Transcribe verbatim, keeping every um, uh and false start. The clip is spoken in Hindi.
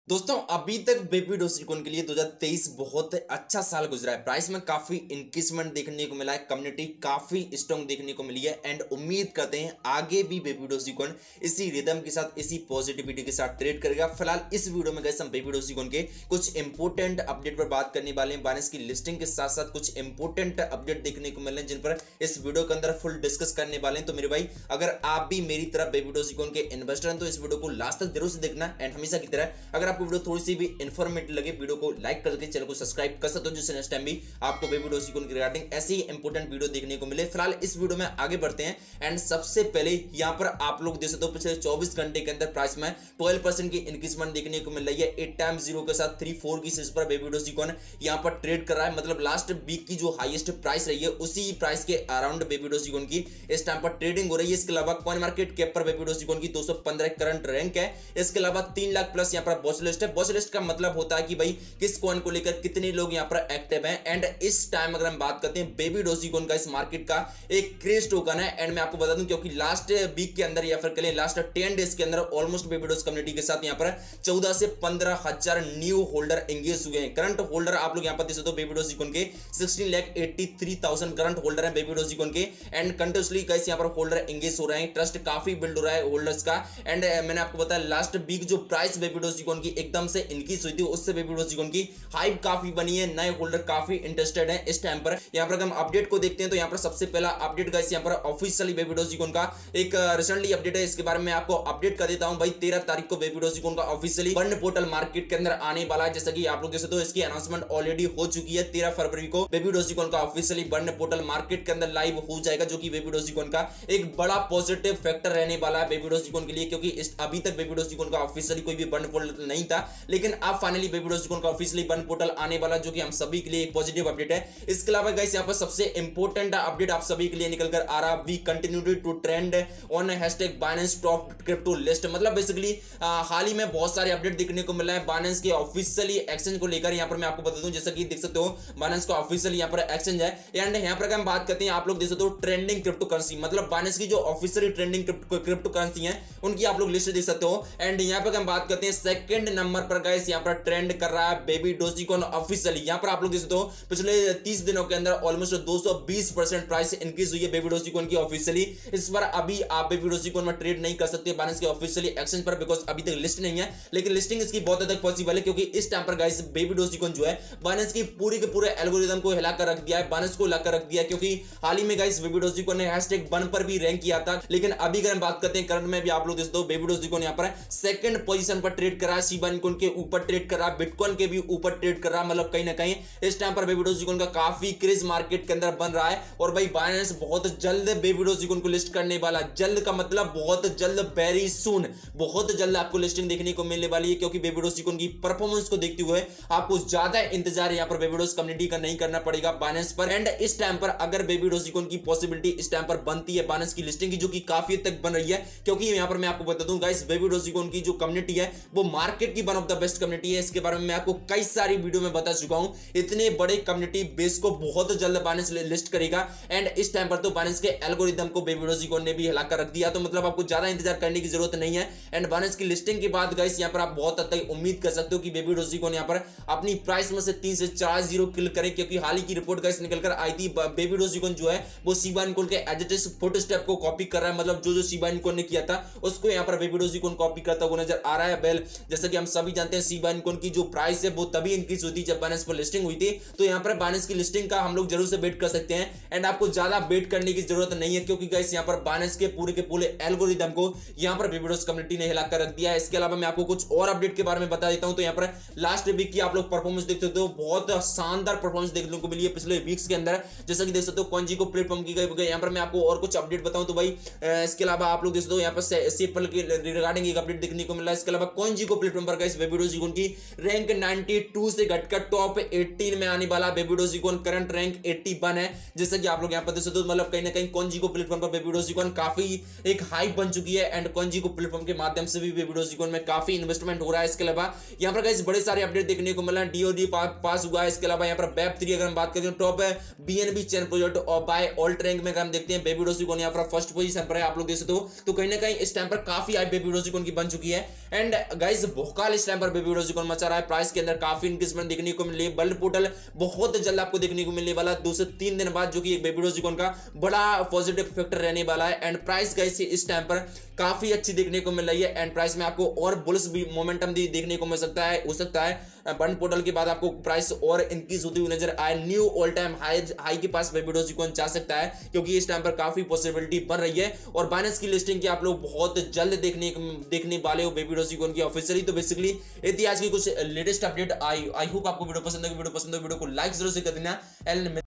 दोस्तों अभी तक बेबी डोसिकॉन के लिए दो हज़ार तेईस बहुत अच्छा साल गुजरा है। प्राइस में काफी इंक्रीजमेंट देखने को मिला है, कम्युनिटी काफी स्ट्रॉन्ग देखने को मिली है एंड उम्मीद करते हैं आगे भी बेबी डोसिकॉन इसी रिदम के साथ, इसी पॉजिटिविटी के साथ ट्रेड करेगा। फिलहाल इस वीडियो में गाइस हम बेबी डोसिकॉन के कुछ इंपोर्टेंट अपडेट पर बात करने वाले हैं। बाइनेंस की लिस्टिंग के साथ साथ कुछ इंपोर्टेंट अपडेट देखने को मिल रहे हैं जिन पर इस वीडियो के अंदर फुल डिस्कस करने वाले हैं। तो मेरे भाई अगर आप भी मेरी तरह बेबी डोसिकॉन के इन्वेस्टर हैं तो इस वीडियो को लास्ट तक जरूर से देखना एंड हमेशा की तरह अगर आपको वीडियो थोड़ी सी भी इन्फॉर्मेटिव लगे वीडियो को लाइक करके चैनल को सब्सक्राइब कर सकते हो जिससे नेक्स्ट टाइम भी आपको बेबी डोसिकॉन के रिगार्डिंग ऐसे ही इंपोर्टेंट वीडियो देखने को मिले। फिलहाल इस वीडियो में आगे बढ़ते हैं एंड सबसे पहले यहां पर आप लोग देख सकते हो पिछले चौबीस घंटे के अंदर प्राइस में ट्वेल्व परसेंट की इंक्रीजमेंट देखने को मिल रही है। एट टाइम जीरो के साथ थ्री फोर की सीरीज पर बेबी डोसिकॉन यहां पर ट्रेड कर रहा है। मतलब लास्ट वीक की जो हाईएस्ट प्राइस रही है उसी प्राइस के अराउंड बेबी डोसिकॉन की इस टाइम पर ट्रेडिंग हो रही है। इसके अलावा कॉइन मार्केट कैप पर बेबी डोसिकॉन की दो सौ पंद्रह करंट रैंक है। इसके अलावा तीन लाख प्लस यहां पर वॉच लिस्ट है। वॉच लिस्ट का मतलब होता है कि भाई किस कॉइन को लेकर कितने लोग यहां पर एक्टिव हैं एंड इस टाइम अगर हम बात करते हैं बेबी डोसिकॉन का इस मार्केट का एक क्रेज टोकन है। एंड मैं आपको बता दूं क्योंकि लास्ट वीक के अंदर या फिर कह लें लास्ट टेन डेज के अंदर ऑलमोस्ट बेबी डोस कम्युनिटी के साथ यहां पर चौदह से पंद्रह हजार न्यू होल्डर एंगेज हुए हैं। करंट होल्डर आप लोग यहां पर देख सकते हो बेबी डोसिकॉन के sixteen lakh eighty three thousand current holder है बेबी डोसिकॉन के एंड कंटिन्यूअसली गाइस यहां पर होल्डर एंगेज हो रहे हैं। ट्रस्ट काफी बिल्ड हो रहा है होल्डर्स का। एंड मैंने आपको बताया लास्ट वीक जो प्राइस बेबी डोसिकॉन की एकदम से इंक्रीज हुई थी उससे बेबी डोसिकॉन की हाइप काफी बनी है। नए होल्डर काफी इंटरेस्टेड हैं इस टाइम पर। यहां पर हम अपडेट को देखते हैं तो यहां पर सबसे पहला अपडेट गाइस यहां पर ऑफिशियली बेबी डोसिकॉन का एक रिसेंटली अपडेट है। इसके बारे में आपको अपडेट कर देता हूं भाई। तेरह तारीख को बेबी डोसिकॉन का ऑफिशियली बर्न पोर्टल मार्केट के अंदर आने वाला है। जैसा कि आप लोग देख सकते हो इसकी अनाउंसमेंट ऑलरेडी हो चुकी है। तेरह फरवरी को बेबी डोसिकॉन का ऑफिशियली बर्न पोर्टल मार्केट के अंदर लाइव हो जाएगा जो कि बेबी डोसिकॉन का एक बड़ा पॉजिटिव फैक्टर रहने वाला है बेबी डोसिकॉन के लिए। क्योंकि अभी तक बेबी डोसिकॉन का ऑफिशियली कोई भी बर्न पोर्टल नहीं था लेकिन अब फाइनली बेबी डोसिकॉन का ऑफिशियली बर्न पोर्टल आने वाला जो कि हम सभी के लिए एक पॉजिटिव अपडेट है। इसके अलावा गाइस यहां पर सबसे इंपॉर्टेंट अपडेट आप सभी के लिए निकल कर आ रहा we continue to trend on hashtag Binance top crypto list. मतलब बेसिकली हाल ही में बहुत सारे अपडेट देखने को मिल रहे हैं बाइनेंस के ऑफिशियली एक्सचेंज को लेकर। यहां पर मैं आपको बता दूं जैसा कि देख सकते हो बाइनेंस का ऑफिशियली यहां पर एक्सचेंज है एंड यहां पर हम बात करते हैं आप लोग देख सकते हो ट्रेंडिंग क्रिप्टो करेंसी। मतलब बाइनेंस की जो ऑफिशियली ट्रेंडिंग क्रिप्टो करेंसी है उनकी आप लोग लिस्ट देख सकते हो। एंड यहां पर हम बात करते हैं सेकंड नंबर पर गाइस यहां पर ट्रेंड कर रहा है बेबी डोसिकॉन ऑफिशियली। यहां पर आप लोग देख सकते हो पिछले तीस दिनों के अंदर ऑलमोस्ट दो सौ बीस परसेंट प्राइस इंक्रीज हुई है बेबी डोसिकॉन की ऑफिशियली। इस बार अभी आप बेबी डोसिकॉन में ट्रेड नहीं कर सकते बाइनेंस के ऑफिशियली एक्सचेंज पर बिकॉज़ अभी तक लिस्ट नहीं है। लेकिन लिस्टिंग इसकी बहुत हद तक पॉसिबल है क्योंकि इस टाइम पर गाइस बेबी डोसिकॉन जो है बाइनेंस की पूरी के पूरे एल्गोरिदम को हिला कर रख दिया है, बाइनेंस को हिला कर रख दिया है। क्योंकि हाल ही में गाइस बेबी डोसिकॉन ने हैशटैग बन पर भी रैंक किया था। लेकिन अभी अगर हम बात करते हैं करंट में भी आप लोग देख दो बेबी डोसिकॉन यहां पर सेकंड पोजीशन पर ट्रेड कर रहा है। शिबा इनकॉइन के ऊपर ट्रेड कर रहा है, बिटकॉइन के भी ऊपर ट्रेड कर रहा है। मतलब कहीं ना कहीं इस टाइम पर बेबी डोसिकॉन का काफी क्रेज मार्केट के अंदर बन रहा है। और भाई बाइनेंस बहुत जल्द बेबी डोसिकॉन को लिस्ट करने वाला। जल्द का मतलब बहुत जल्द, वेरी सून, बहुत जल्द आपको लिस्टिंग देखने को मिलने वाली है। क्योंकि बेबी डोसिकॉन की परफॉर्मेंस को देखते हुए आपको ज्यादा इंतजार यहां पर बेबी डोस कम्युनिटी का नहीं करना पड़ेगा बाइनेंस पर। एंड इस टाइम पर अगर बेबी डोसिकॉन की पॉसिबिलिटी इस टाइम पर बनती है बाइनेंस की लिस्टिंग की जो कि काफी हद तक बन रही है। क्योंकि यहां पर मैं आपको बता दूं गाइस बेबी डोसिकॉन की जो कम्युनिटी है वो मार्केट की one of the best community है। इसके बारे में मैं आपको कई सारी वीडियो में बता चुका हूं। इतने बड़े कम्युनिटी बेस को बहुत जल्द बाइनेंस लिस्ट करेगा। एंड इस टाइम पर तो बाइनेंस के एल्गोरिदम को बेबी डोसिकॉन ने भी हिलाकर रख दिया। तो मतलब आपको ज्यादा इंतजार करने की जरूरत नहीं है। एंड बाइनेंस की लिस्टिंग के बाद गाइस यहां पर आप बहुत हद तक उम्मीद कर सकते हो कि बेबी डोसिकॉन यहां पर अपनी प्राइस में से तीन से चार जीरो किल करे। क्योंकि हाल ही की रिपोर्ट गाइस निकलकर आई थी बेबी डोसिकॉन जो है वो शिबा इनकॉइन के एज फोटो स्टेप को कॉपी कर रहा है। मतलब जो जो शिबा इनकॉइन ने किया था उसको यहां पर बेबी डोसिकॉन कॉपी करता हुआ नजर आ रहा है। बेल जैसा कि हम सभी जानते हैं शिबा इनकॉइन की जो प्राइस है वो तभी इंक्रीज हुई थी जब बाइनेंस पर लिस्टिंग हुई थी। तो यहां पर बाइनेंस की लिस्टिंग का हम लोग जरूर से वेट कर सकते हैं। एंड आपको ज्यादा वेट करने की जरूरत नहीं है क्योंकि गाइस यहां पर बाइनेंस के पूरे के पूरे एल्गोरिदम को यहां पर बेबी डोस कम्युनिटी ने हिलाकर रख दिया है। इसके अलावा मैं आपको कुछ और अपडेट के बारे में बता देता हूं। तो यहां पर लास्ट वीक की आप लोग परफॉर्मेंस देख सकते हो, बहुत शानदार परफॉर्मेंस देखने को मिली है पिछले वीक्स के अंदर। जैसा कि देख सकते हो कॉइनजी को प्लेटफॉर्म की गई। यहां पर मैं आपको और कुछ अपडेट बताऊं तो भाई इसके अलावा आप लोग देख सकते हो यहां पर सेपल के रिगार्डिंग एक अपडेट देखने को मिल रहा है। इसके अलावा कॉइनजी को प्लेटफॉर्म पर गाइस बेबी डोसिकॉन की रैंक बानवे से घटकर टॉप अठारह में आने वाला। बेबी डोसिकॉन करंट रैंक इक्यासी है। जैसा कि आप लोग यहां पर देख सकते हो मतलब कहीं ना कहीं कॉइनजी को प्लेटफॉर्म पर बेबी डोसिकॉन काफी एक हाइप बन चुकी है। एंड कॉइनजी को प्लेटफॉर्म के माध्यम से भी बेबी डोसिकॉन में काफी इन्वेस्टमेंट हो रहा है। इसके अलावा यहां पर गाइस बड़े सारे अपडेट देखने को मिल रहा है। डीओडी पास हुआ है। इसके अलावा यहां पर वेब थ्री अगर हम बात करें टॉप बीएनबी चेन प्रोजेक्ट और बाय ऑल्ट रैंक में हम देखते हैं बेबी डोसिकॉन यहां पर फर्स्ट पोजीशन पर है। आप लोग देख सकते हो तो कहीं ना कहीं इस टाइम पर काफी हाइप बेबी डोसिकॉन की बन चुकी है। एंड गाइस बवाल इस टाइम पर बेबी डॉजिकॉन मचा रहा है। प्राइस के अंदर काफी इंक्रीजमेंट देखने को मिली है। बल्ड पोर्टल बहुत जल्द आपको देखने को मिलने वाला दो से तीन दिन बाद, जो कि एक बेबी डॉजिकॉन का बड़ा पॉजिटिव फैक्टर रहने वाला है। एंड प्राइस गाइस इस टाइम पर काफी अच्छी देखने को मिल रही है। एंड प्राइस में आपको और बुलिश भी मोमेंटम भी देखने को मिल सकता है हो सकता है बंड पोर्टल के बाद आपको प्राइस और इंक्रीज होती हुई नजर आए। New all time high high के पास बेबी डॉजिकॉन जा सकता है, क्योंकि इस टाइम पर काफी पॉसिबिलिटी बन रही है। और बाइनेंस की लिस्टिंग की आप लोग बहुत जल्द देखने देखने वाले हो बेबी डॉजिकॉन की ऑफिशियली। तो बेसिकली ये थी आज की कुछ latest update. I I hope आपको वीडियो पसंद है। वीडियो पसंद है वीडियो को लाइक जरूर से कर देना।